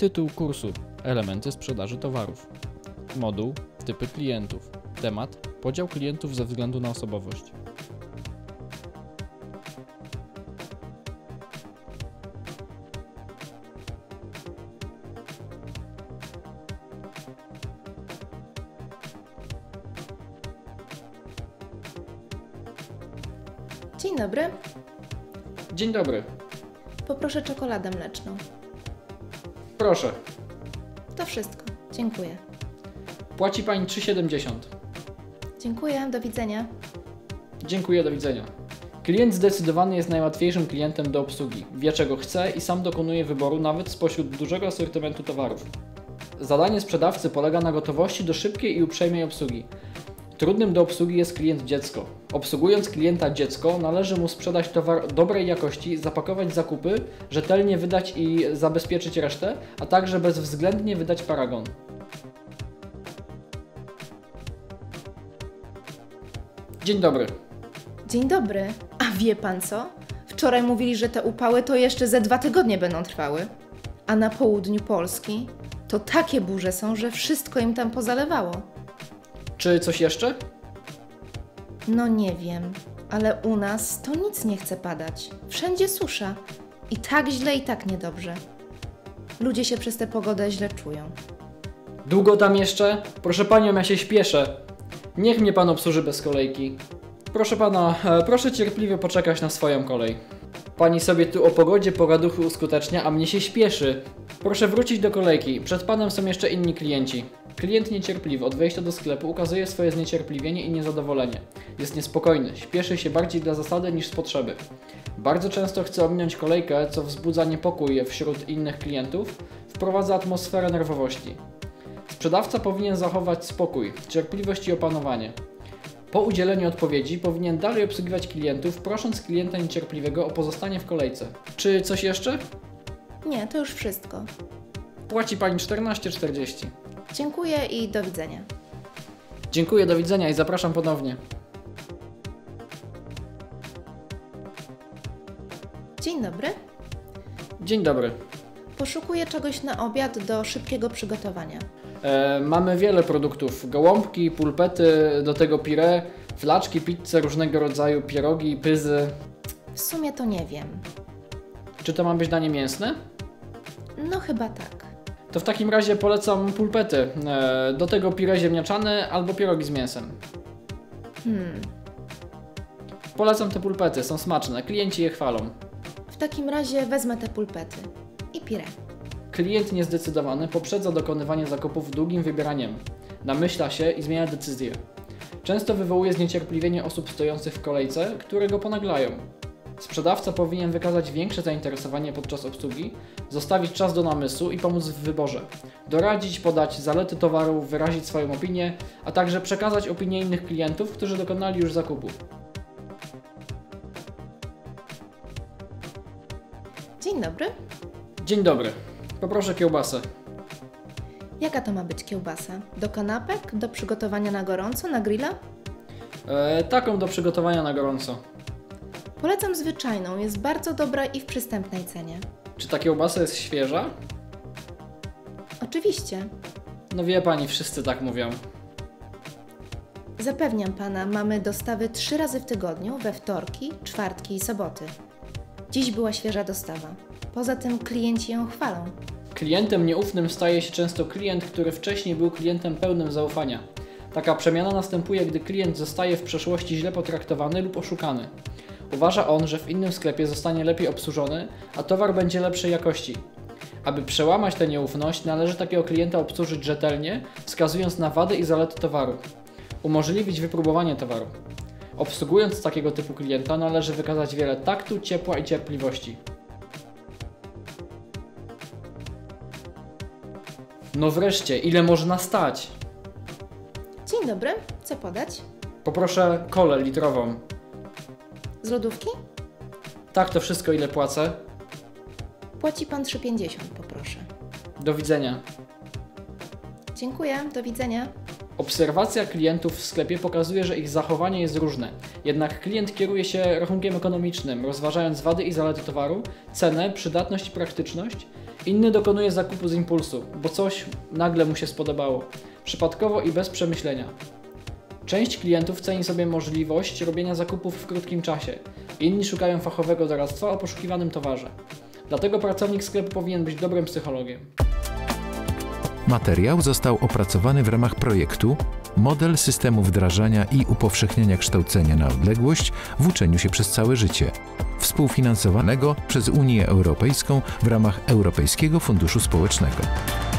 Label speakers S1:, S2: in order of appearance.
S1: Tytuł kursu: Elementy sprzedaży towarów. Moduł: Typy klientów. Temat: Podział klientów ze względu na osobowość.
S2: Dzień dobry.
S1: Dzień dobry.
S2: Poproszę czekoladę mleczną.
S1: Proszę.
S2: To wszystko. Dziękuję.
S1: Płaci Pani 3,70.
S2: Dziękuję. Do widzenia.
S1: Dziękuję, do widzenia. Klient zdecydowany jest najłatwiejszym klientem do obsługi. Wie, czego chce i sam dokonuje wyboru nawet spośród dużego asortymentu towarów. Zadanie sprzedawcy polega na gotowości do szybkiej i uprzejmej obsługi. Trudnym do obsługi jest klient dziecko. Obsługując klienta dziecko, należy mu sprzedać towar dobrej jakości, zapakować zakupy, rzetelnie wydać i zabezpieczyć resztę, a także bezwzględnie wydać paragon. Dzień dobry.
S2: Dzień dobry. A wie pan co? Wczoraj mówili, że te upały to jeszcze ze 2 tygodnie będą trwały. A na południu Polski to takie burze są, że wszystko im tam pozalewało.
S1: Czy coś jeszcze?
S2: No nie wiem, ale u nas to nic nie chce padać. Wszędzie susza. I tak źle, i tak niedobrze. Ludzie się przez tę pogodę źle czują.
S1: Długo tam jeszcze? Proszę Panią, ja się śpieszę. Niech mnie Pan obsłuży bez kolejki. Proszę Pana, proszę cierpliwie poczekać na swoją kolej. Pani sobie tu o pogodzie pogaduchy uskutecznia, a mnie się śpieszy. Proszę wrócić do kolejki. Przed Panem są jeszcze inni klienci. Klient niecierpliwy od wejścia do sklepu ukazuje swoje zniecierpliwienie i niezadowolenie. Jest niespokojny, śpieszy się bardziej dla zasady niż z potrzeby. Bardzo często chce ominąć kolejkę, co wzbudza niepokój wśród innych klientów, wprowadza atmosferę nerwowości. Sprzedawca powinien zachować spokój, cierpliwość i opanowanie. Po udzieleniu odpowiedzi powinien dalej obsługiwać klientów, prosząc klienta niecierpliwego o pozostanie w kolejce. Czy coś jeszcze?
S2: Nie, to już wszystko.
S1: Płaci Pani 14,40.
S2: Dziękuję i do widzenia.
S1: Dziękuję, do widzenia i zapraszam ponownie.
S2: Dzień dobry.
S1: Dzień dobry.
S2: Poszukuję czegoś na obiad do szybkiego przygotowania.
S1: Mamy wiele produktów. Gołąbki, pulpety, do tego pire, flaczki, pizzę, różnego rodzaju pierogi, pyzy.
S2: W sumie to nie wiem.
S1: Czy to ma być danie mięsne?
S2: No chyba tak.
S1: To w takim razie polecam pulpety. Do tego pire ziemniaczane albo pierogi z mięsem. Polecam te pulpety, są smaczne, klienci je chwalą.
S2: W takim razie wezmę te pulpety i pire.
S1: Klient niezdecydowany poprzedza dokonywanie zakupów długim wybieraniem. Namyśla się i zmienia decyzję. Często wywołuje zniecierpliwienie osób stojących w kolejce, które go ponaglają. Sprzedawca powinien wykazać większe zainteresowanie podczas obsługi, zostawić czas do namysłu i pomóc w wyborze. Doradzić, podać zalety towaru, wyrazić swoją opinię, a także przekazać opinię innych klientów, którzy dokonali już zakupu.
S2: Dzień dobry.
S1: Dzień dobry. Poproszę kiełbasę.
S2: Jaka to ma być kiełbasa? Do kanapek? Do przygotowania na gorąco? Na grilla?
S1: Taką do przygotowania na gorąco.
S2: Polecam zwyczajną, jest bardzo dobra i w przystępnej cenie.
S1: Czy ta kiełbasa jest świeża?
S2: Oczywiście.
S1: No wie Pani, wszyscy tak mówią.
S2: Zapewniam Pana, mamy dostawy 3 razy w tygodniu, we wtorki, czwartki i soboty. Dziś była świeża dostawa. Poza tym klienci ją chwalą.
S1: Klientem nieufnym staje się często klient, który wcześniej był klientem pełnym zaufania. Taka przemiana następuje, gdy klient zostaje w przeszłości źle potraktowany lub oszukany. Uważa on, że w innym sklepie zostanie lepiej obsłużony, a towar będzie lepszej jakości. Aby przełamać tę nieufność, należy takiego klienta obsłużyć rzetelnie, wskazując na wady i zalety towaru. Umożliwić wypróbowanie towaru. Obsługując takiego typu klienta, należy wykazać wiele taktu, ciepła i cierpliwości. No wreszcie, ile można stać?
S2: Dzień dobry, co podać?
S1: Poproszę kolę litrową.
S2: Z lodówki?
S1: Tak, to wszystko, ile płacę.
S2: Płaci Pan 3,50, poproszę.
S1: Do widzenia.
S2: Dziękuję, do widzenia.
S1: Obserwacja klientów w sklepie pokazuje, że ich zachowanie jest różne. Jednak klient kieruje się rachunkiem ekonomicznym, rozważając wady i zalety towaru, cenę, przydatność i praktyczność Inny dokonuje zakupu z impulsu, bo coś nagle mu się spodobało, przypadkowo i bez przemyślenia. Część klientów ceni sobie możliwość robienia zakupów w krótkim czasie. Inni szukają fachowego doradztwa o poszukiwanym towarze. Dlatego pracownik sklepu powinien być dobrym psychologiem.
S3: Materiał został opracowany w ramach projektu Model systemu wdrażania i upowszechniania kształcenia na odległość w uczeniu się przez całe życie, współfinansowanego przez Unię Europejską w ramach Europejskiego Funduszu Społecznego.